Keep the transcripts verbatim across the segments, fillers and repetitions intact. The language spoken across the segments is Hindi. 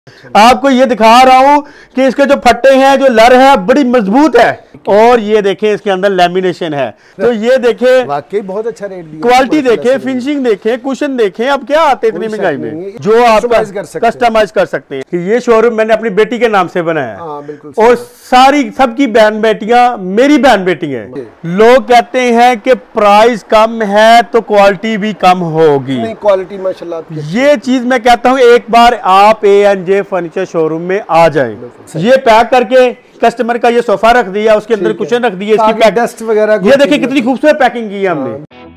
आपको ये दिखा रहा हूं कि इसके जो फट्टे हैं, जो लर है, बड़ी मजबूत है। और ये देखें इसके अंदर लेमिनेशन है। तो ये देखें, वाकई बहुत अच्छा रेट दिया, क्वालिटी देखें, फिनिशिंग देखें, कुशन देखें। अब क्या आते इतनी महंगाई में जो आप कस्टमाइज कर सकते हैं। कि ये शोरूम मैंने अपनी बेटी के नाम से बनाया है और सारी सबकी बहन बेटियां मेरी बहन बेटी है। लोग कहते हैं कि प्राइस कम है तो क्वालिटी भी कम होगी। नहीं, क्वालिटी माशाल्लाह। ये चीज मैं कहता हूँ, एक बार आप A N J furniture showroom में आ जाएं। ये पैक करके कस्टमर का ये सोफा रख दिया, उसके अंदर कुशन रख दिया, इसकी डस्ट वगैरह, ये देखिए कितनी खूबसूरत पैकिंग की है हमने।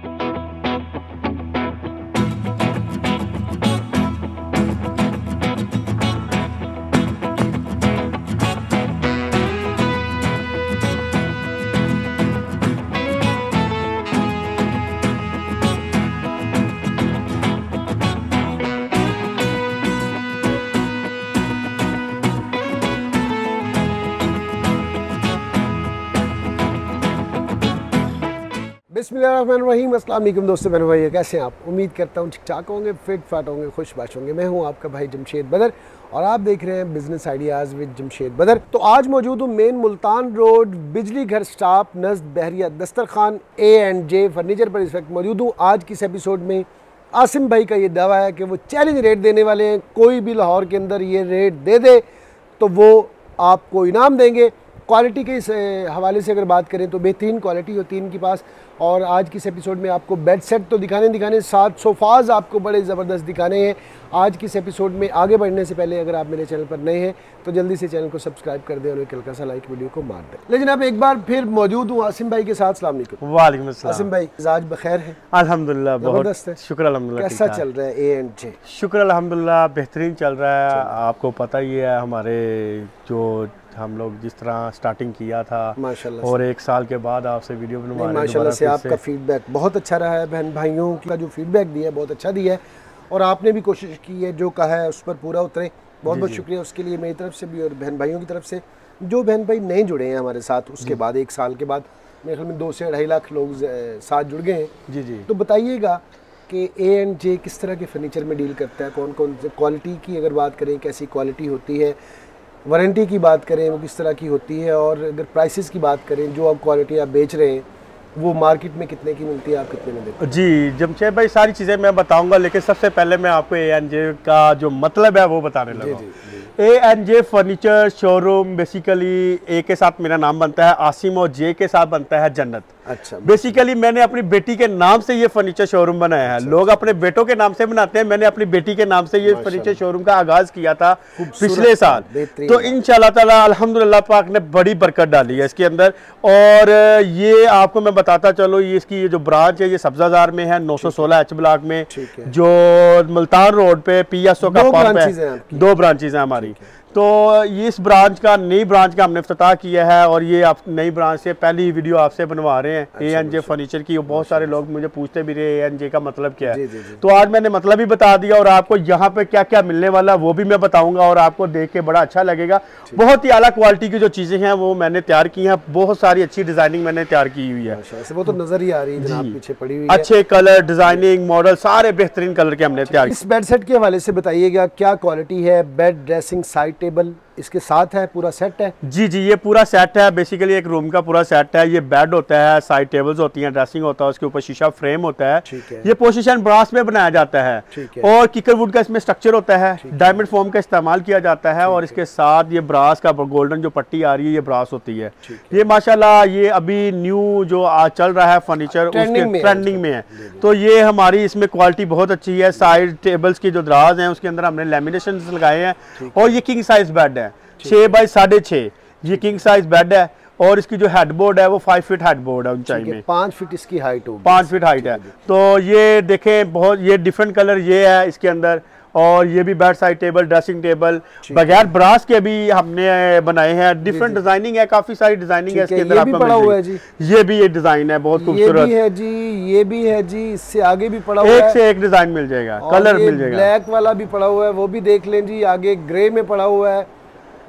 बिस्मिल्लाहिर्रहमानिर्रहीम। अस्सलाम वालेकुम दोस्तों, मेरे भाई कैसे हैं आप? उम्मीद करता हूँ ठीक ठाक होंगे, फिट फाट होंगे, खुशबाश होंगे। मैं हूँ आपका भाई जमशेद बदर और आप देख रहे हैं बिजनेस आइडियाज़ विद जमशेद बदर। तो आज मौजूद हूँ मेन मुल्तान रोड बिजली घर stop नज़द Bahria Dastarkhwan A and J furniture पर इस वक्त मौजूद हूँ। आज की इस एपिसोड में आसिम भाई का ये दावा है कि वो चैलेंज रेट देने वाले हैं। कोई भी लाहौर के अंदर ये रेट दे दे तो वो आपको इनाम देंगे। क्वालिटी के इस हवाले से अगर बात करें तो बेहतरीन क्वालिटी होती है इनके पास। और आज की इस एपिसोड में आपको बेड सेट तो दिखाने दिखाने साथ सोफ़ाज़ आपको बड़े ज़बरदस्त दिखाने हैं। आज की इस एपिसोड में आगे बढ़ने से पहले अगर आप मेरे चैनल पर नए हैं तो जल्दी से चैनल को सब्सक्राइब कर दें और एक हल्का सा लाइक वीडियो को मार दें। लेकिन अब एक बार फिर मौजूद हूँ आसिम भाई के साथ। अस्सलाम वालेकुम। वालेकुम अस्सलाम। आसिम भाई आज बखैर है? अल्हम्दुलिल्लाह बहुत है, शुक्र अल्हम्दुलिल्लाह। कैसा चल रहा है ए एंड जे? शुक्र अल्हम्दुलिल्लाह बेहतरीन चल रहा है। आपको पता ही है हमारे जो हम लोग जिस तरह स्टार्टिंग किया था माशाल्लाह, और एक साल के बाद आपसे वीडियो बनवा रहे हैं माशाल्लाह से। आपका फीडबैक बहुत अच्छा रहा है, बहन भाइयों का जो फीडबैक दिया है बहुत अच्छा दिया है और आपने भी कोशिश की है जो कहा है उस पर पूरा उतरे। बहुत बहुत शुक्रिया उसके लिए मेरी तरफ से भी और बहन भाइयों की तरफ से। जो बहन भाई नए जुड़े हैं हमारे साथ उसके बाद एक साल के बाद मेरे ख्याल में दो से ढाई लाख लोग साथ जुड़ गए हैं। जी जी। तो बताइएगा कि ए एंड जे किस तरह के फर्नीचर में डील करता है, कौन कौन से क्वालिटी की अगर बात करें कैसी क्वालिटी होती है, वारंटी की बात करें वो किस तरह की होती है, और अगर प्राइसेस की बात करें जो आप क्वालिटी आप बेच रहे हैं वो मार्केट में कितने की मिलती है, आप कितने में देते हैं? जी जमशेद भाई सारी चीज़ें मैं बताऊंगा, लेकिन सबसे पहले मैं आपको ए एन जे का जो मतलब है वो बताने लगा। A N J furniture showroom basically ए के साथ मेरा नाम बनता है आसिम और जे के साथ बनता है जन्नत। अच्छा। बेसिकली मैंने अपनी बेटी के नाम से ये फर्नीचर शोरूम बनाया है। अच्छा, लोग अपने बेटों के नाम से बनाते हैं, मैंने अपनी बेटी के नाम से ये फर्नीचर शोरूम का आगाज किया था पिछले साल। तो इंशाल्लाह ताला अल्हम्दुलिल्लाह पाक ने बड़ी बरकत डाली है इसके अंदर। और ये आपको मैं बताता चलो, ये इसकी ये जो ब्रांच है ये सब्जाजार में है, नौ सौ सोलह एच ब्लॉक में, जो मुल्तान रोड पे पी एस ओ का पंप है। दो ब्रांचेज है हमारी। तो ये इस ब्रांच का नई ब्रांच का हमने इफ्तिताह किया है और ये आप नई ब्रांच से पहली वीडियो आपसे बनवा रहे हैं ए एन जे फर्नीचर की। बहुत सारे लोग मुझे पूछते भी रहे ए एन जे का मतलब क्या है। जी, जी, जी। तो आज मैंने मतलब भी बता दिया और आपको यहाँ पे क्या क्या मिलने वाला वो भी मैं बताऊंगा और आपको देख के बड़ा अच्छा लगेगा। बहुत ही आला क्वालिटी की जो चीज़ें हैं वो मैंने तैयार की हैं, बहुत सारी अच्छी डिजाइनिंग मैंने तैयार की हुई है। वो तो नजर ही आ रही है पीछे पड़ी हुई। अच्छे कलर, डिजाइनिंग, मॉडल सारे बेहतरीन कलर के हमने तैयार। इस बेड सेट के हवाले से बताइएगा क्या क्वालिटी है? बेड, ड्रेसिंग, साइड टेबल इसके साथ है, पूरा सेट है? जी जी ये पूरा सेट है। बेसिकली एक रूम का पूरा सेट है। ये बेड होता है, साइड टेबल्स होती हैं, ड्रेसिंग होता है, उसके ऊपर शीशा फ्रेम होता है, है। ये पोजीशन ब्रास में बनाया जाता है, है। और किकर वुड का इसमें स्ट्रक्चर होता है, डायमंड फोम का इस्तेमाल किया जाता है और इसके साथ ये ब्रास का गोल्डन जो पट्टी आ रही है ये ब्रास होती है। ये माशाल्लाह ये अभी न्यू जो चल रहा है फर्नीचर उसके ट्रेंडिंग में है। तो ये हमारी इसमें क्वालिटी बहुत अच्छी है। साइड टेबल्स की जो दराज है उसके अंदर हमने लेमिनेशन लगाए हैं और ये किंग साइज बेड है, छह बाई साढ़े छः ये किंग साइज बेड है और इसकी जो हेडबोर्ड है वो फाइव फीट हेडबोर्ड है ऊंचाई में, पाँच फीट इसकी हाइट होगी, पाँच फीट हाइट है। तो ये देखें बहुत ये डिफरेंट कलर ये है इसके अंदर। और ये भी bed side table, dressing table बगैर ब्रास के भी हमने बनाए हैं। डिफरेंट डिजाइनिंग है, काफी सारी डिजाइनिंग है इसके अंदर। ये भी पड़ा हुआ है जी, ये भी ये डिजाइन है बहुत खूबसूरत। ये भी है जी, ये भी है जी, इससे आगे भी पड़ा हुआ है, एक से एक डिजाइन मिल जाएगा, कलर मिल जाएगा। ब्लैक वाला भी पड़ा हुआ है वो भी देख लें जी, आगे ग्रे में पड़ा हुआ है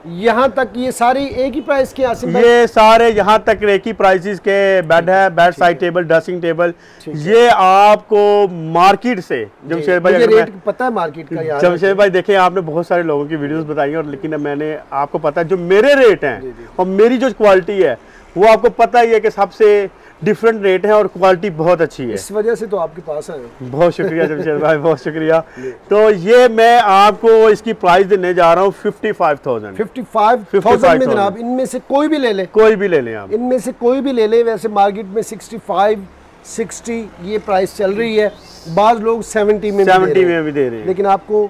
यहाँ तक ये सारी एक ही प्राइस की आसिम भाई? ये सारे यहाँ तक एक ही प्राइसेस के बेड है, bed side table, dressing table. ये आपको मार्केट से जमशेद भाई, मुझे रेट पता है मार्केट का। जमशेद भाई देखिए, आपने बहुत सारे लोगों की वीडियोस बताई हैं, और लेकिन मैंने आपको पता है जो मेरे रेट हैं और मेरी जो क्वालिटी है वो आपको पता ही है कि सबसे डिफरेंट रेट है और क्वालिटी बहुत अच्छी है। इस वजह से तो आपके पास है। बहुत शुक्रिया जमशेद भाई, बहुत शुक्रिया। तो ये मैं आपको इसकी प्राइस देने जा रहा हूँ fifty five thousand. Fifty five thousand में जनाब, इनमें से कोई भी ले ले, कोई भी ले लें आप, इनमें से कोई भी ले ले। वैसे मार्केट में सिक्सटी फाइव सिक्सटी ये प्राइस चल रही है, बाज लोग सेवेंटी में सेवेंटी में भी दे रहे हैं, लेकिन आपको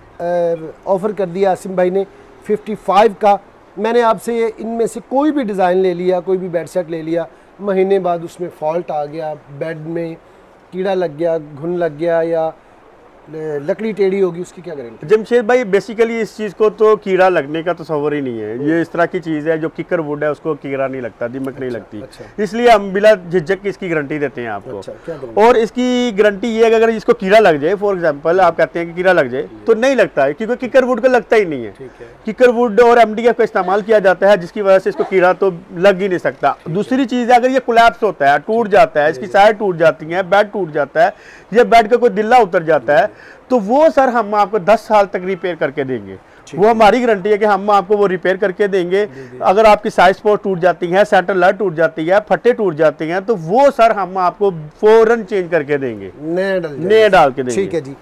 ऑफर कर दिया आसिम भाई ने फिफ्टी फाइव का। मैंने आपसे ये इनमें से कोई भी डिज़ाइन ले लिया, कोई भी बेड सेट ले लिया, महीने बाद उसमें फॉल्ट आ गया, बेड में कीड़ा लग गया, घुन लग गया या लकड़ी टेढ़ी होगी, उसकी क्या गारंटी? जमशेद भाई बेसिकली इस चीज़ को तो कीड़ा लगने का तस्वर ही नहीं है। ये इस तरह की चीज़ है जो किकर वुड है, उसको कीड़ा नहीं लगता, दीमक अच्छा, नहीं लगती। अच्छा। इसलिए हम बिला झिझक इसकी गारंटी देते हैं आपको। अच्छा, और इसकी गारंटी ये है कि अगर इसको कीड़ा लग जाए, फॉर एग्जांपल आप कहते हैं कि कीड़ा लग जाए, तो नहीं लगता है, क्योंकि किकर वुड को लगता ही नहीं है। किकर वुड और एमडीएफ का इस्तेमाल किया जाता है, जिसकी वजह से इसको कीड़ा तो लग ही नहीं सकता। दूसरी चीज़ है, अगर ये कोलैप्स होता है, टूट जाता है, इसकी साइड टूट जाती है, बेड टूट जाता है, या बेड का कोई दिल्ला उतर जाता है, तो वो सर हम आपको दस साल तक रिपेयर करके देंगे। वो हमारी गारंटी है कि हम आपको वो रिपेयर करके देंगे। अगर आपकी साइड स्पॉट टूट जाती है, सेंटर लट टूट जाती है, फट्टे टूट जाते हैं, तो वो सर हम आपको फौरन चेंज करके देंगे, नए डाल के देंगे। ठीक है जी।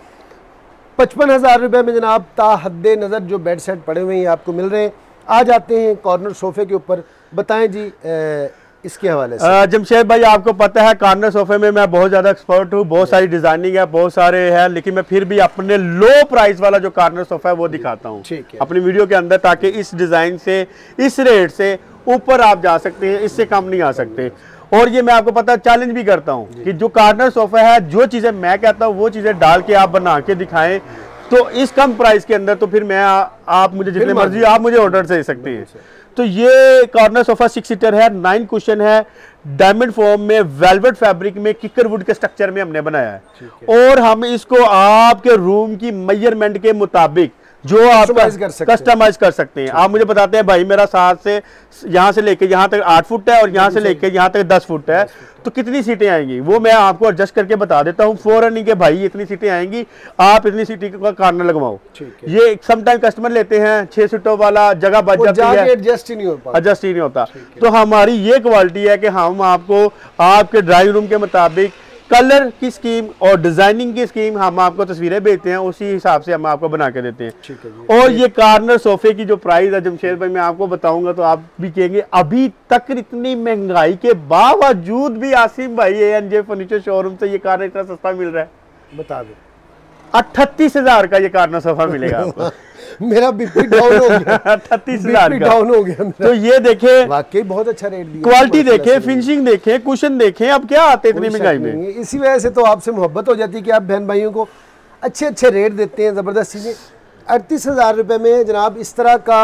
पचपन हजार रुपए में जनाब ताहद्दे नजर जो बेड सेट पड़े हुए हैं आप मिल रहे हैं। आ जाते हैं कॉर्नर सोफे के ऊपर, बताएं जी ए, इसके हवाले से। जमशेद भाई आपको पता है कॉर्नर सोफे में मैं बहुत ज़्यादा एक्सपर्ट हूँ, बहुत सारी डिजाइनिंग है, बहुत सारे हैं, लेकिन मैं फिर भी अपने लो प्राइस वाला जो कॉर्नर सोफा है वो दिखाता हूँ अपनी वीडियो के अंदर, ताकि इस डिज़ाइन से, इस रेट से ऊपर आप जा सकते हैं, इससे कम नहीं आ सकते। और ये मैं आपको पता चैलेंज भी करता हूँ कि जो कॉर्नर सोफा है, जो चीज़ें मैं कहता हूँ वो चीज़ें डाल के आप बना के दिखाएं, तो इस कम प्राइस के अंदर तो फिर मैं आ, आप मुझे जितने मर्जी आप मुझे ऑर्डर दे सकते हैं। तो ये कॉर्नर सोफा सिक्स सीटर है, नाइन कुशन है, डायमंड फॉर्म में, वेलवेट फैब्रिक में, किकर वुड के स्ट्रक्चर में हमने बनाया है, है। और हम इसको आपके रूम की मेजरमेंट के मुताबिक जो आप कस्टमाइज कर सकते हैं। आप मुझे बताते हैं भाई मेरा सात से यहाँ से लेके यहाँ तक आठ फुट है और यहाँ से लेके यहाँ तक दस फुट है, तो कितनी सीटें आएंगी वो मैं आपको एडजस्ट करके बता देता हूँ फौरन ही कि भाई इतनी सीटें आएंगी, आप इतनी सीटें का कॉर्नर लगवाओ। ये समटाइम कस्टमर लेते हैं छह सीटों वाला, जगह बच जाती है, एडजस्ट ही नहीं होता एडजस्ट ही नहीं होता। तो हमारी ये क्वालिटी है कि हम आपको आपके ड्राइंग रूम के मुताबिक कलर की स्कीम और डिजाइनिंग की स्कीम हम आपको तस्वीरें भेजते हैं, उसी हिसाब से हम आपको बना के देते हैं। और ये कॉर्नर सोफे की जो प्राइस है जमशेद भाई मैं आपको बताऊंगा तो आप भी कहेंगे अभी तक इतनी महंगाई के बावजूद भी आसिम भाई A N J furniture showroom से ये कॉर्नर इतना सस्ता मिल रहा है। बता दो अट्ठतीस हजार का ये कॉर्नर सोफा मिलेगा आपको। मेरा बीपी डाउन हो गया, अट्ठतीस हजार डाउन हो गया मेरा। तो ये देखे वाकई बहुत अच्छा रेट दिया, क्वालिटी देखे, फिनिशिंग देखे, कुशन देखे, अब क्या आते इतनी महंगाई में। इसी वजह से तो आपसे मोहब्बत हो जाती है कि आप बहन भाइयों को अच्छे अच्छे रेट देते हैं, ज़बरदस्त चीज़ें। अड़तीस हज़ार रुपये में जनाब इस तरह का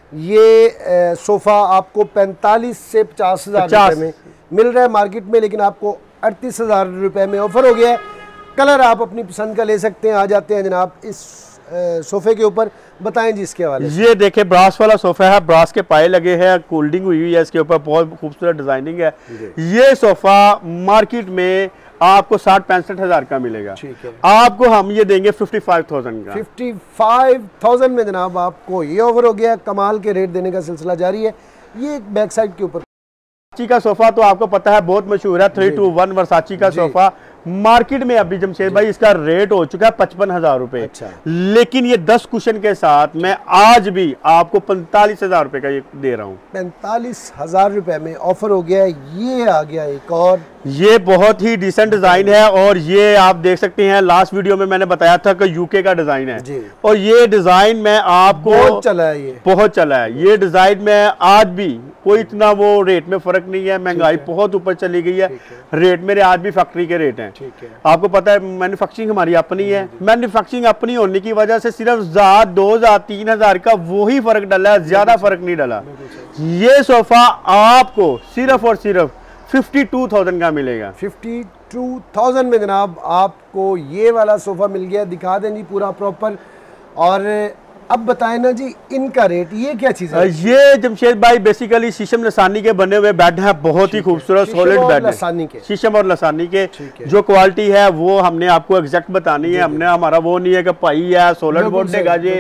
ये सोफ़ा आपको पैंतालीस से पचास हज़ार रुपये में मिल रहा है मार्केट में, लेकिन आपको अड़तीस हज़ार रुपये में ऑफर हो गया है। कलर आप अपनी पसंद का ले सकते हैं। आ जाते हैं जनाब इस सोफे के ऊपर, बताएं जी इसके हवाले। ये देखें ब्रास वाला सोफा है, ब्रास के पाए लगे हैं, कोल्डिंग हुई हुई है, इसके ऊपर बहुत खूबसूरत डिजाइनिंग है। ये सोफा मार्केट में आपको साठ पैंसठ हजार का मिलेगा, ठीक है। आपको हम ये देंगे फिफ्टी फाइव थाउजेंड का। फिफ्टी फाइव थाउजेंड में जनाब आपको ये ऑफर हो गया। कमाल के रेट देने का सिलसिला जारी है। ये बैक साइड के ऊपर वर्साची का सोफा तो आपको पता है बहुत मशहूर है, थ्री टू वन वर्साची का सोफा मार्केट में अभी जमशेद भाई इसका रेट हो चुका है पचपन हजार रुपए। अच्छा। लेकिन ये दस कुशन के साथ मैं आज भी आपको पैंतालीस हजार रुपए का ये दे रहा हूँ। पैंतालीस हजार रुपए में ऑफर हो गया है। ये आ गया एक और, ये बहुत ही डिसेंट डिजाइन है और ये आप देख सकते हैं लास्ट वीडियो में मैंने बताया था कि यूके का डिजाइन है जी। और ये डिजाइन में आपको बहुत चला है, ये बहुत चला है। ये डिजाइन में आज भी कोई इतना वो रेट में फर्क नहीं है, महंगाई बहुत ऊपर चली गई है, रेट मेरे आज भी फैक्ट्री के रेट हैं। आपको पता है मैन्युफैक्चरिंग हमारी अपनी है, मैन्युफैक्चरिंग अपनी होने की वजह से सिर्फ हजार दो हजार तीन हजार का वो ही फर्क डला है, ज्यादा फर्क नहीं डला। ये सोफा आपको सिर्फ और सिर्फ फिफ्टी टू थाउजेंड का मिलेगा। फिफ्टी टू थाउजेंड में जनाब आपको ये वाला सोफा मिल गया। दिखा दें जी पूरा प्रॉपर। और अब बताएं ना जी इनका रेट, ये क्या चीज़ है? ये जमशेद भाई बेसिकली शीशम लसानी के बने हुए बेड हैं, बहुत ही खूबसूरत सॉलिड बेड है, शीशम और लसानी के। जो क्वालिटी है वो हमने आपको एग्जैक्ट बतानी है, हमने हमारा वो नहीं है कि भाई है सॉलिड बोर्ड देगा जी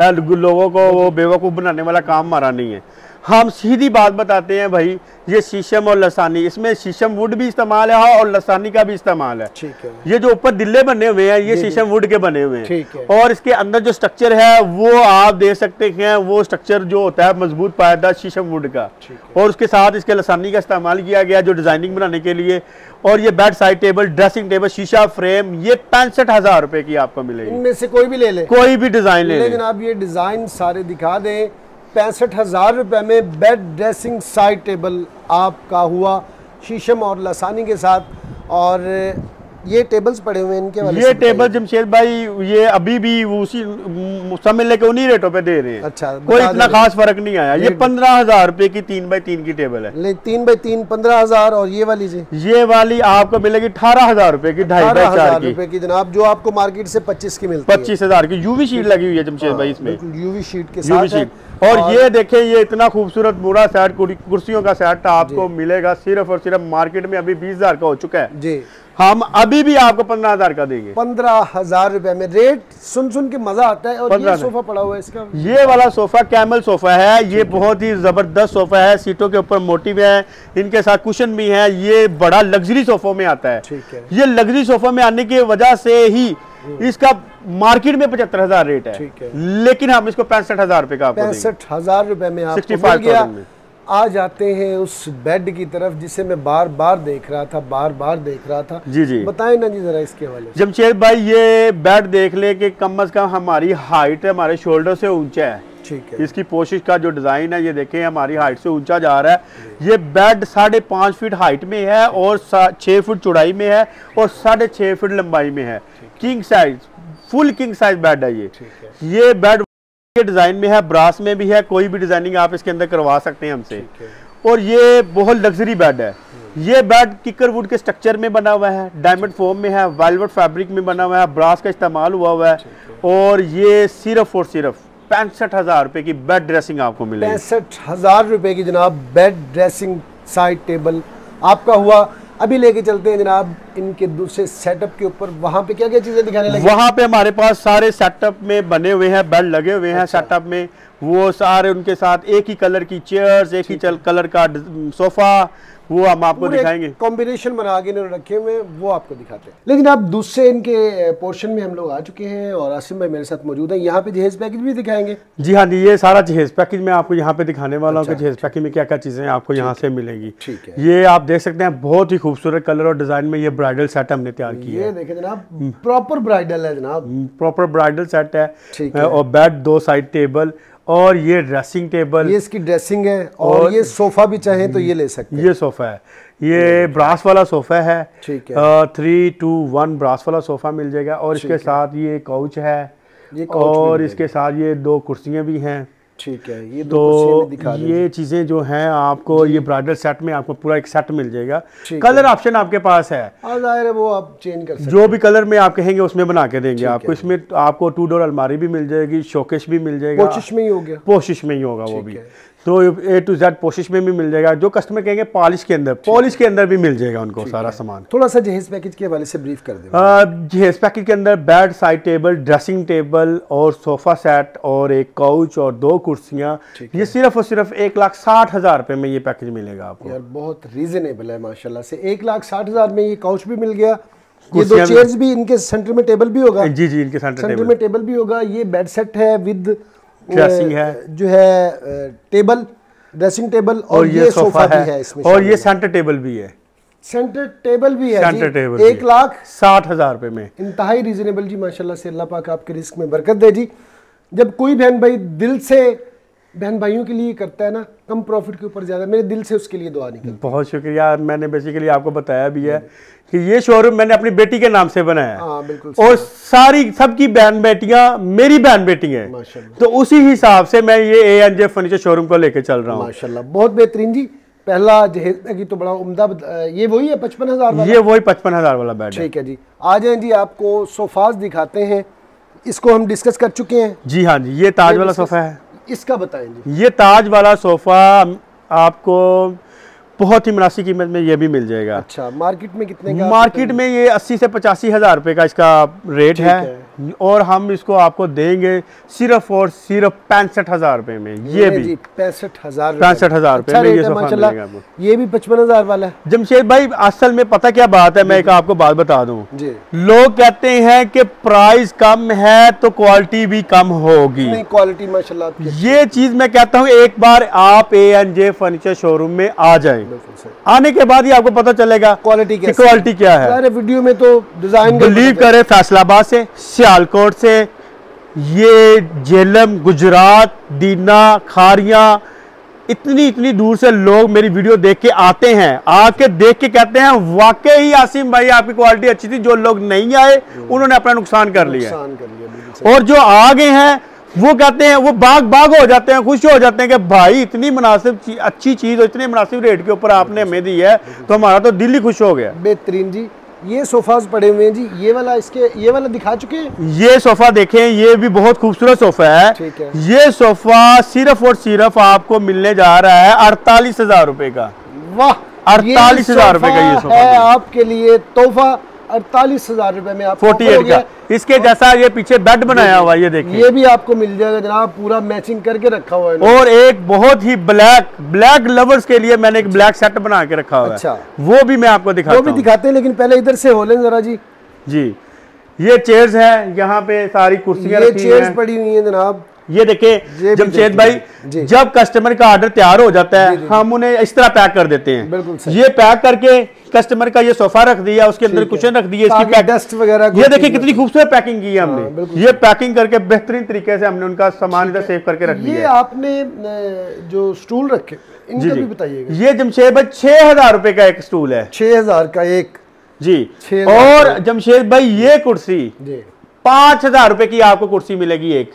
लोगों को वो बेवकूफ़ बनाने वाला काम हमारा नहीं है। हम सीधी बात बताते हैं भाई, ये शीशम और लसानी, इसमें शीशम वुड भी इस्तेमाल है और लसानी का भी इस्तेमाल है। ठीक है। ये जो ऊपर दिल्ले बने हुए हैं ये शीशम वुड के बने हुए हैं, और इसके अंदर जो स्ट्रक्चर है वो आप देख सकते हैं, वो स्ट्रक्चर जो होता है मजबूत पायदार शीशम वुड का, और उसके साथ इसके लसानी का इस्तेमाल किया गया जो डिजाइनिंग बनाने के लिए। और ये bed side table, dressing table, शीशा फ्रेम, ये पैंसठ हजार रुपए की आपको मिलेगी। इनमें से कोई भी ले ले, कोई भी डिजाइन ले ले जनाब। ये डिजाइन सारे दिखा दें। पैंसठ हजार रुपए में बेड ड्रेसिंग साइड टेबल आपका हुआ शीशम और लसानी के साथ। और ये टेबल्स पड़े हुए हैं इनके वाले, ये टेबल जमशेद भाई ये अभी भी उसी समय लेके उन्हीं रेटों पे दे रहे हैं। अच्छा, कोई इतना खास फर्क नहीं आया। ये पंद्रह हजार रुपए की तीन बाई तीन की टेबल है। ले तीन बाई तीन पंद्रह हजार। और ये वाली जी, ये वाली आपको मिलेगी अठारह हजार रुपए की, ढाई बाई चार की की जनाब, जो आपको मार्केट से पच्चीस की मिलती है। पच्चीस हजार की यूवी शीट लगी हुई है जमशेद भाई इसमें, यूवी शीट के यूवी शीट। और ये देखें, ये इतना खूबसूरत बूढ़ा सेट, कुर्सियों का सेट आपको मिलेगा सिर्फ और सिर्फ मार्केट में अभी बीस हजार का हो चुका है जी, हम अभी भी आपको पंद्रह हजार का देंगे। पंद्रह हजार रुपए में। रेट सुन सुन के मजा आता है। और ये सोफा पड़ा हुआ है इसका, ये वाला सोफा कैमल सोफा है, ये बहुत ही जबरदस्त सोफा है, सीटों के ऊपर मोटिव है, इनके साथ कुशन भी है, ये बड़ा लग्जरी सोफों में आता है। ठीक है। ये लग्जरी सोफा में आने की वजह से ही इसका मार्केट में पचहत्तर हजार रेट है, है। लेकिन हम इसको पैंसठ हजार रुपए का पैंसठ हजार रुपए में आपको मिल गया। आ जाते हैं उस बेड की तरफ जिसे मैं बार बार देख रहा था, बार बार देख रहा था। जी जी, बताएं ना जी जरा इसके हवाले से। जमशेद भाई ये बेड देख ले कि कम अज कम हमारी हाइट है, हमारे शोल्डर से ऊंचा है। ठीक है। इसकी पोशिश का जो डिजाइन है ये देखें, हमारी हाइट से ऊंचा जा रहा है। ये बेड साढ़े पाँच फीट हाइट में है और छः फुट चौड़ाई में है और साढ़े छः फीट लंबाई में है। King size, full king size bed है ये। ये बेड के डिजाइन में है, ब्रास में भी है, कोई भी डिजाइनिंग आप इसके अंदर करवा सकते हैं हमसे। और ये बहुत लग्जरी बेड है। ये बेड किकर वुड के स्ट्रक्चर में बना हुआ है, डायमंड फोम में है, वेलवेट फैब्रिक में बना हुआ है, ब्रास का इस्तेमाल हुआ हुआ है। और ये सिर्फ और सिर्फ पैंसठ हजार रुपए की बेड ड्रेसिंग आपको मिलेगी। पैंसठ हजार रुपए की जनाब बेड ड्रेसिंग साइड टेबल आपका हुआ। अभी लेके चलते हैं जनाब इनके दूसरे सेटअप के ऊपर। वहां पे क्या क्या चीजें दिखाने लगे? वहां पे हमारे पास सारे सेटअप में बने हुए हैं, बेड लगे हुए हैं। अच्छा। सेटअप में वो सारे उनके साथ एक ही कलर की चेयर्स, एक ही कलर का सोफा, वो हम आपको दिखाएंगे। कॉम्बिनेशन बना के इन्होंने रखे हुए, वो आपको दिखाते हैं। लेकिन आप दूसरे इनके पोर्शन में हम लोग आ चुके हैं और आसिम भाई मेरे साथ मौजूद है। यहाँ पे जहेज पैकेज भी दिखाएंगे। जी हाँ जी, ये सारा जहेज पैकेज मैं आपको यहाँ पे दिखाने वाला हूँ कि जहेज पैकेज में क्या क्या चीजें आपको यहाँ से मिलेंगी। ठीक है। ये आप देख सकते हैं, बहुत ही खूबसूरत कलर और डिजाइन में ये ब्राइडल सेट हमने तैयार किया है। ये देखें जनाब, प्रॉपर ब्राइडल है जनाब, प्रॉपर ब्राइडल सेट है। और बेड, दो साइड टेबल, और ये ड्रेसिंग टेबल, ये इसकी ड्रेसिंग है। और, और ये सोफा भी चाहे तो ये ले सकते हैं। ये सोफा है, ये ब्रास वाला सोफा है। ठीक है। थ्री टू वन ब्रास वाला सोफा मिल जाएगा। और इसके साथ ये काउच है, ये और इसके साथ ये दो कुर्सियां भी हैं। ठीक है। ये दो तो दिखा ये चीजें जो हैं आपको, ये ब्राइडल सेट में आपको पूरा एक सेट मिल जाएगा। कलर ऑप्शन आपके पास है, जाहिर है वो आप चेंज कर सकते हैं, जो भी कलर में आप कहेंगे उसमें बना के देंगे आपको। इसमें आपको टू डोर अलमारी भी मिल जाएगी, शोकेश भी मिल जाएगा। पोशिश में ही हो गया, पोशिश में ही होगा वो भी। तो ए टू जेड पोशिश में भी मिल जाएगा। जो कस्टमर कहेंगे पॉलिश के अंदर, पॉलिश के अंदर भी मिल जाएगा उनको सारा सामान। थोड़ा सा जहेज पैकेज के हवाले से ब्रीफ कर दें। जहेज पैकेज के अंदर bed, side table, dressing table और सोफा सेट और एक काउच और दो कुर्सियां, ये सिर्फ और सिर्फ एक लाख साठ हजार रुपए में ये पैकेज मिलेगा आपको। यार बहुत रीजनेबल है माशाल्लाह से। एक लाख साठ हजार में ये काउच भी मिल गया, ये दो चेयर्स भी, इनके सेंटर में टेबल भी होगा। जी जी, इनके सेंटर सेंटर में टेबल भी होगा। ये बेड सेट है विद ड्रेसिंग है, जो है टेबल, ड्रेसिंग टेबल, और, और ये सोफा भी है इसमें, और ये सेंटर टेबल भी है। सेंटर टेबल भी है, सेंटर टेबल एक लाख साठ हजार रुपए में। इंतहाई रीजनेबल जी माशाल्लाह से। अल्लाह पाक आपके रिस्क में बरकत दे जी। जब कोई बहन भाई दिल से बहन भाइयों के लिए करता है ना, कम प्रॉफिट के ऊपर ज्यादा, मेरे दिल से उसके लिए दुआ निकलती है। बहुत शुक्रिया। मैंने बेसिकली आपको बताया भी है कि ये शोरूम मैंने अपनी बेटी के नाम से बनाया है। हाँ, बिल्कुल। और सारी सबकी बहन बेटियां मेरी बहन बेटी हैं, तो उसी हिसाब से मैं ये A N J furniture showroom को लेके चल रहा हूँ। माशाल्लाह बहुत बेहतरीन जी। पहला जहेज की तो बड़ा उम्दा, ये वही है पचपन हजार वाला? ये वही पचपन हजार वाला बेड है। ठीक है जी। आ जाए जी, आपको सोफाज दिखाते हैं। इसको हम डिस्कस कर चुके हैं। जी हाँ जी, ये ताज वाला सोफा है। इसका बताएं जी। ये ताज वाला सोफा आपको बहुत ही मुनासिब कीमत में ये भी मिल जाएगा। अच्छा, मार्केट में कितने का? मार्केट में ये अस्सी से पचासी हजार रुपए का इसका रेट है, है और हम इसको आपको देंगे सिर्फ और सिर्फ पैंसठ हजार रुपए में। ये भी पैंसठ हजार पैंसठ हजार रुपए में ये सोफा मिलेगा। ये भी पचपन हजार वाला है। जमशेद भाई असल में पता क्या बात है, मैं एक आपको बात बता दूं, लोग कहते हैं कि प्राइस कम है तो क्वालिटी भी कम होगी। नहीं, क्वालिटी माशाल्लाह। ये चीज मैं कहता हूँ एक बार आप A N J furniture showroom में आ जाए, आने के बाद ही आपको पता चलेगा क्वालिटी क्या क्वालिटी क्या है। सारे वीडियो में तो डिजाइन बिलीव करें, फैसलाबाद से, सियालकोट से, ये झेलम, गुजरात, दीना, खारिया, इतनी इतनी दूर से लोग मेरी वीडियो देख के आते हैं, आके देख के कहते हैं वाकई आसिम भाई आपकी क्वालिटी अच्छी थी। जो लोग नहीं आए उन्होंने अपना नुकसान कर लिया, और जो आ गए हैं वो कहते हैं, वो बाग बाग हो जाते हैं, खुश हो जाते हैं कि भाई इतनी मुनासिब ची, अच्छी चीज और इतने मुनासिब रेट के ऊपर आपने हमें दी है, तो हमारा तो दिल ही खुश हो गया। बेहतरीन जी। ये सोफाज पड़े हुए हैं जी, ये वाला इसके ये वाला दिखा चुके हैं। ये सोफा देखें, ये भी बहुत खूबसूरत सोफा है। ठीक है। ये सोफा सिर्फ और सिर्फ आपको मिलने जा रहा है अड़तालीस हजार रुपए का। वाह, अड़तालीस हजार रुपए का ये सोफा है आपके लिए तोहफा। अड़तालीस हजार रुपए में आप अड़तालीस का इसके जैसा ये पीछे बेड बनाया हुआ, ये देखिए, ये भी आपको मिल जाएगा जनाब, पूरा मैचिंग करके रखा हुआ है। और एक बहुत ही ब्लैक ब्लैक लवर्स के लिए मैंने एक ब्लैक सेट बना के रखा हुआ है। अच्छा, वो भी मैं आपको दिखाता हूं। वो भी दिखाते हैं, लेकिन पहले इधर से हो लें जरा जी। जी, ये चेयर्स हैं, यहाँ पे सारी कुर्सियां रखी हैं, चेयर्स पड़ी हुई हैं जनाब। ये देखिए जमशेद भाई, जब कस्टमर का ऑर्डर तैयार हो जाता है हम उन्हें इस तरह पैक कर देते हैं। बिल्कुल ये पैक करके कस्टमर का ये सोफा रख दिया, उसके अंदर कुशन रख दिए, इसकी पैक डस्ट वगैरह। ये देखिए कितनी खूबसूरत पैकिंग की है हमने। ये पैकिंग करके बेहतरीन तरीके से हमने उनका सामान इधर सेव करके रख दिया। ये आपने जो स्टूल रखे इनका भी बताइएगा। ये जमशेद भाई छह हजार रुपए का एक स्टूल है। छह हजार का एक जी। और जमशेद भाई ये कुर्सी पांच हजार रुपए की आपको कुर्सी मिलेगी। एक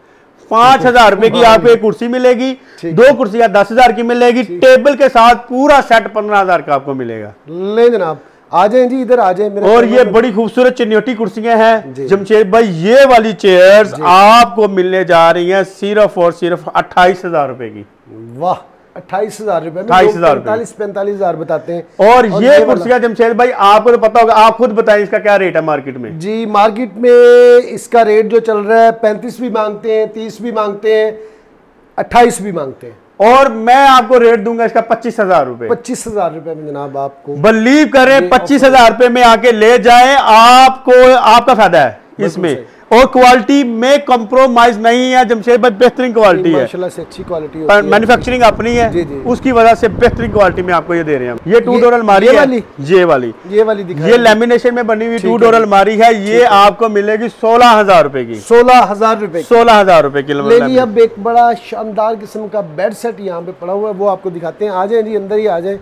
पांच हजार रुपए की आपको एक कुर्सी मिलेगी, दो कुर्सियां दस हजार की मिलेगी, टेबल के साथ पूरा सेट पंद्रह हजार का आपको मिलेगा। ले जनाब, आ जाए जी, इधर आ जाए। और ये बड़ी खूबसूरत चिन्योटी कुर्सियां हैं जमशेद भाई। ये वाली चेयर्स आपको मिलने जा रही हैं सिर्फ और सिर्फ अट्ठाईस हजार रुपए की। वाह, अट्ठाईस हजार रुपए, अट्ठाईस हजार पैंतालीस पैंतालीस हजार बताते हैं। और, और ये कुर्सियां जमशेद भाई आपको तो पता होगा, आप खुद बताएं इसका क्या रेट है मार्केट में। जी, मार्केट में इसका रेट जो चल रहा है पैंतीस भी मांगते हैं, तीस भी मांगते हैं, अट्ठाईस भी मांगते हैं, और मैं आपको रेट दूंगा इसका पच्चीस हजार रुपए। पच्चीस हजार रुपए में जनाब आपको बिलीव करें, पच्चीस हजार रुपए में आके ले जाए, आपको आपका फायदा है इसमें। और क्वालिटी में कॉम्प्रोमाइज नहीं है जमशेद भाई, बेहतरीन क्वालिटी है, माशाल्लाह से अच्छी क्वालिटी है। मैन्युफैक्चरिंग अपनी है, जी जी। उसकी वजह से बेहतरीन क्वालिटी में आपको ये दे रहे हैं। ये टू डोर अलमारी है, ये वाली ये वाली ये लेमिनेशन में बनी हुई टू डोर अलमारी है। ये आपको मिलेगी सोलह हजार रुपए की। सोलह हजार रुपए सोलह हजार रुपए की। लेकिन अब एक बड़ा शानदार किस्म का बेड सेट यहाँ पे पड़ा हुआ है, वो आपको दिखाते हैं। आ जाए जी, अंदर ही आ जाए।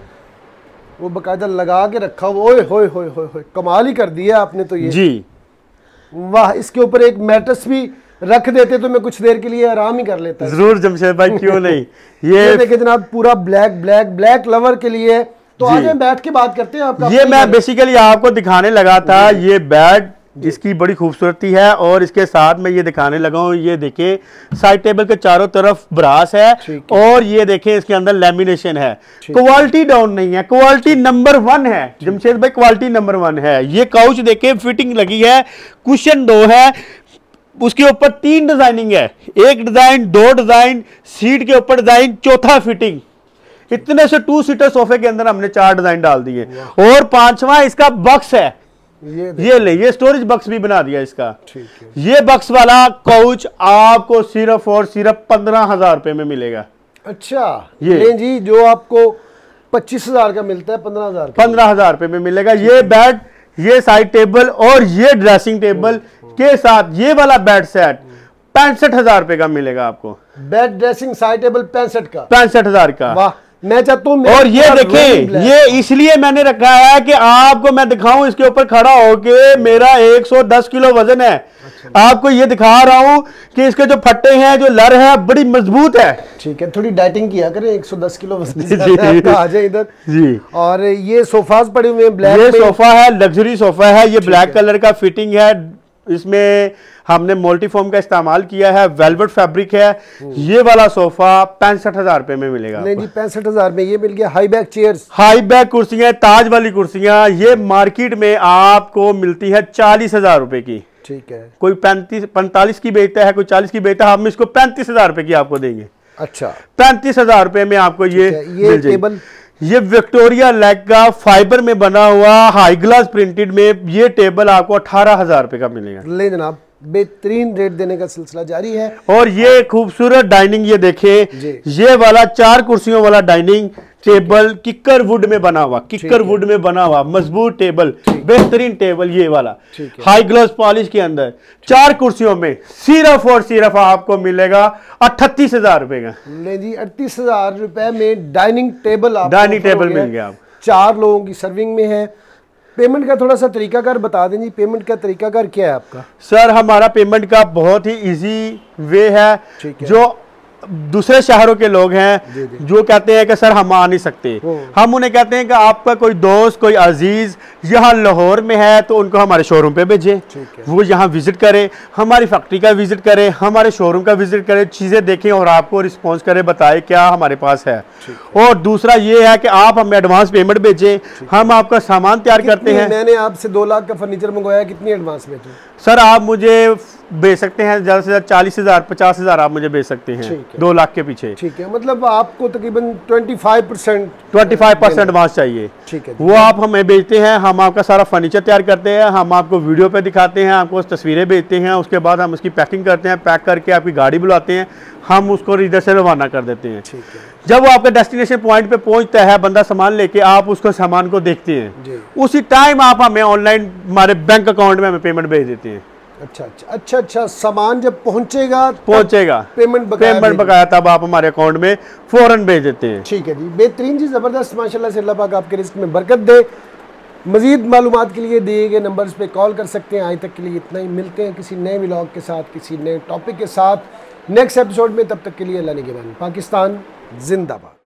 वो बाकायदा लगा के रखा हुआ, ओए होए होए होए, कमाल ही कर दिया आपने तो ये जी। वाह, इसके ऊपर एक मैट्रेस भी रख देते तो मैं कुछ देर के लिए आराम ही कर लेता। जरूर जमशेद भाई, क्यों नहीं। ये, ये देखिए जनाब, पूरा ब्लैक ब्लैक ब्लैक लवर के लिए। तो आज हम बैठ के बात करते हैं आपका। ये मैं बेसिकली आपको दिखाने लगा था, ये बेड इसकी बड़ी खूबसूरती है, और इसके साथ में ये दिखाने लगा हूँ। ये देखिए साइड टेबल के चारों तरफ ब्रास है, और ये देखें इसके अंदर लेमिनेशन है। क्वालिटी डाउन नहीं है, क्वालिटी नंबर वन है जमशेद भाई, क्वालिटी नंबर वन है। ये काउच देखें, फिटिंग लगी है, कुशन दो है, उसके ऊपर तीन डिजाइनिंग है, एक डिजाइन, दो डिजाइन, सीट के ऊपर डिजाइन, चौथा फिटिंग। इतने से टू सीटर सोफे के अंदर हमने चार डिजाइन डाल दिए, और पांचवा इसका बॉक्स है। ये, ये ले, ये स्टोरेज बॉक्स भी बना दिया इसका। ठीक है। ये बॉक्स वाला काउच आपको सिर्फ और सिर्फ पंद्रह हजार रुपए में मिलेगा। अच्छा, ये जी जो आपको पच्चीस हजार का मिलता है, पंद्रह हजार पंद्रह हजार रुपए में मिलेगा। ये बेड, ये साइड टेबल और ये ड्रेसिंग टेबल के साथ ये वाला बेड सेट पैंसठ हजार रुपए का मिलेगा आपको। बेड, ड्रेसिंग, साइड टेबल पैंसठ का, पैंसठ हजार का। वाह, मैं चाहता हूं। और ये देखें, ये इसलिए मैंने रखा है कि आपको मैं दिखाऊं इसके ऊपर खड़ा होके। मेरा एक सौ दस किलो वजन है। अच्छा। आपको ये दिखा रहा हूं कि इसके जो फट्टे हैं, जो लर है, बड़ी मजबूत है। ठीक है, थोड़ी डाइटिंग किया करें। एक सौ दस किलो वजन आ जाए इधर जी। और ये सोफाज पड़े हुए हैं ब्लैक। ये सोफा है, लग्जरी सोफा है, ये ब्लैक कलर का फिटिंग है, इसमें हमने मल्टीफॉर्म का इस्तेमाल किया है, वेलवेट फैब्रिक है। ये वाला सोफा पैंसठ हजार रुपए में मिलेगा। नहीं जी, पैंसठ हजार में ये मिल गया। High back chairs, high back कुर्सियां, ताज वाली कुर्सियां, ये मार्केट में आपको मिलती है चालीस हजार रुपए की। ठीक है, कोई पैंतीस पैंतालीस की बेचता है, कोई चालीस की बेचता है, हम इसको पैंतीस हजार रुपए की आपको देंगे। अच्छा, पैंतीस हजार रुपए में आपको ये ये टेबल, ये विक्टोरिया लेग का फाइबर में बना हुआ हाई ग्लास प्रिंटेड में ये टेबल आपको अठारह हजार रुपए का मिलेगा। ले जनाब, बेहतरीन रेट देने का सिलसिला जारी है। और ये खूबसूरत डाइनिंग, ये देखें, ये वाला चार कुर्सियों वाला डाइनिंग टेबल किकर वुड में बना हुआ, किकर वुड में बना हुआ मजबूत टेबल, बेहतरीन टेबल ये वाला, हाई ग्लास पॉलिश के अंदर, चार कुर्सियों में सिर्फ और सिर्फ आपको मिलेगा अठतीस हजार रुपए का। नहीं जी, अड़तीस हजार रुपए में डाइनिंग टेबल, डाइनिंग टेबल मिल गया। आप चार लोगों की सर्विंग में है। पेमेंट का थोड़ा सा तरीकाकार बता दें जी, पेमेंट का तरीकाकार क्या है आपका? सर हमारा पेमेंट का बहुत ही इजी वे है। जो दूसरे शहरों के लोग हैं जो कहते हैं कि सर हम आ नहीं सकते, हम उन्हें कहते हैं कि आपका कोई दोस्त, कोई अजीज यहाँ लाहौर में है तो उनको हमारे शोरूम पे भेजें, वो यहाँ विजिट करें, हमारी फैक्ट्री का विजिट करें, हमारे शोरूम का विजिट करें, चीज़ें देखें और आपको रिस्पॉन्स करें, बताएं क्या हमारे पास है। और दूसरा ये है कि आप हमें एडवांस पेमेंट भेजें, हम आपका सामान तैयार करते हैं। मैंने आपसे दो लाख का फर्नीचर मंगवाया, कितनी एडवांस भेजूं? सर आप मुझे भेज सकते हैं ज़्यादा से ज़्यादा चालीस हजार पचास हजार आप मुझे भेज सकते हैं दो लाख के पीछे। ठीक है, मतलब आपको तकरीबन पच्चीस परसेंट पच्चीस परसेंट एडवांस चाहिए। ठीक है, वो आप हमें भेजते हैं, हम आपका सारा फर्नीचर तैयार करते हैं, हम आपको वीडियो पे दिखाते हैं, आपको तस्वीरें भेजते हैं, उसके बाद हम उसकी पैकिंग करते हैं, पैक करके आपकी गाड़ी बुलाते हैं, हम उसको इधर से रवाना कर देते हैं। ठीक है, जब वो आपके डेस्टिनेशन पॉइंट पे पहुंचता है, बंदा सामान लेके, आप उसको सामान को देखते हैं, उसी टाइम आप हमें ऑनलाइन हमारे बैंक अकाउंट में हमें पेमेंट भेज देते हैं। अच्छा अच्छा अच्छा अच्छा, सामान जब पहुंचेगा पहुंचेगा पेमेंट पेमेंट बकाया तब आप हमारे अकाउंट में फौरन भेज देते हैं। ठीक है जी, बेहतरीन जी, ज़बरदस्त, माशाल्लाह से अल्लाह पाक आपके रिस्क में बरकत दे। मज़ीद मालूमात के लिए दिए गए नंबर्स पे कॉल कर सकते हैं। आज तक के लिए इतना ही, मिलते हैं किसी नए व्लॉग के साथ, किसी नए टॉपिक के साथ नेक्स्ट एपिसोड में। तब तक के लिए अल्लाह निगहबान। पाकिस्तान जिंदाबाद।